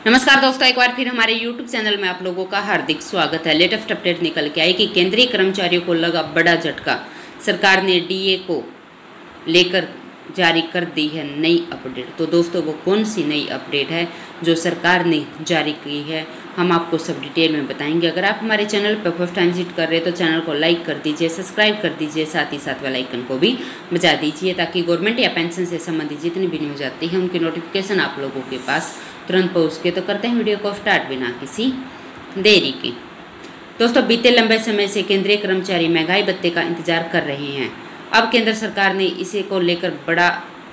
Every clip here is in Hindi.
नमस्कार दोस्तों, एक बार फिर हमारे YouTube चैनल में आप लोगों का हार्दिक स्वागत है। लेटेस्ट अपडेट निकल के आई कि केंद्रीय कर्मचारियों को लगा बड़ा झटका। सरकार ने डीए को लेकर जारी कर दी है नई अपडेट। तो दोस्तों, वो कौन सी नई अपडेट है जो सरकार ने जारी की है, हम आपको सब डिटेल में बताएंगे। अगर आप हमारे चैनल पर फर्स्ट टाइम विजिट कर रहे हैं तो चैनल को लाइक कर दीजिए, सब्सक्राइब कर दीजिए, साथ ही साथ बेल आइकन को भी बजा दीजिए ताकि गवर्नमेंट या पेंशन से संबंधित जितनी भी न्यूज आती है उनकी नोटिफिकेशन आप लोगों के पास तुरंत पहुँच के। तो करते हैं वीडियो को स्टार्ट बिना किसी देरी के। दोस्तों, बीते लंबे समय से केंद्रीय कर्मचारी महंगाई भत्ते का इंतजार कर रहे हैं। अब केंद्र सरकार ने इसे को लेकर बड़ा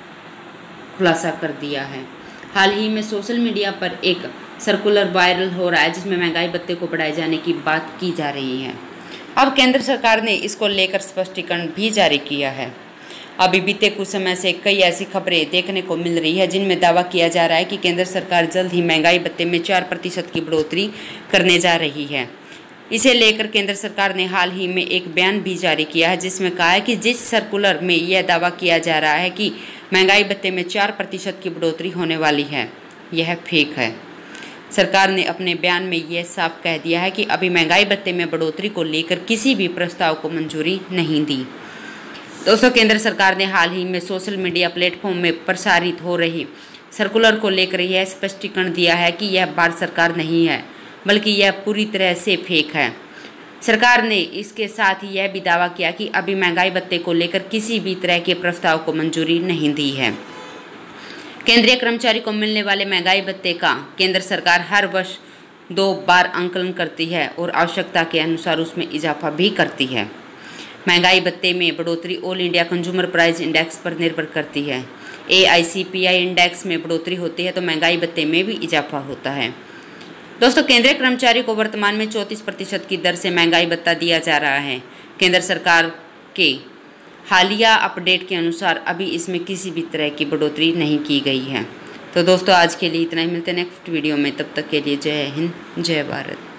खुलासा कर दिया है। हाल ही में सोशल मीडिया पर एक सर्कुलर वायरल हो रहा है जिसमें महंगाई भत्ते को बढ़ाए जाने की बात की जा रही है। अब केंद्र सरकार ने इसको लेकर स्पष्टीकरण भी जारी किया है। अभी बीते कुछ समय से कई ऐसी खबरें देखने को मिल रही है जिनमें दावा किया जा रहा है कि केंद्र सरकार जल्द ही महंगाई भत्ते में 4% की बढ़ोतरी करने जा रही है। इसे लेकर केंद्र सरकार ने हाल ही में एक बयान भी जारी किया है जिसमें कहा है कि जिस सर्कुलर में यह दावा किया जा रहा है कि महंगाई भत्ते में 4% की बढ़ोतरी होने वाली है, यह फेक है। सरकार ने अपने बयान में यह साफ कह दिया है कि अभी महंगाई भत्ते में बढ़ोतरी को लेकर किसी भी प्रस्ताव को मंजूरी नहीं दी। दोस्तों, केंद्र सरकार ने हाल ही में सोशल मीडिया प्लेटफॉर्म में प्रसारित हो रही सर्कुलर को लेकर यह स्पष्टीकरण दिया है कि यह भारत सरकार नहीं है, बल्कि यह पूरी तरह से फेक है। सरकार ने इसके साथ ही यह भी दावा किया कि अभी महंगाई भत्ते को लेकर किसी भी तरह के प्रस्ताव को मंजूरी नहीं दी है। केंद्रीय कर्मचारी को मिलने वाले महंगाई भत्ते का केंद्र सरकार हर वर्ष 2 बार आंकलन करती है और आवश्यकता के अनुसार उसमें इजाफा भी करती है। महंगाई भत्ते में बढ़ोतरी all India consumer price index पर निर्भर करती है। AICPI इंडेक्स में बढ़ोतरी होती है तो महंगाई भत्ते में भी इजाफा होता है। दोस्तों, केंद्रीय कर्मचारी को वर्तमान में 34% की दर से महंगाई भत्ता दिया जा रहा है। केंद्र सरकार के हालिया अपडेट के अनुसार अभी इसमें किसी भी तरह की बढ़ोतरी नहीं की गई है। तो दोस्तों, आज के लिए इतना ही। मिलते हैं नेक्स्ट वीडियो में, तब तक के लिए जय हिंद, जय भारत।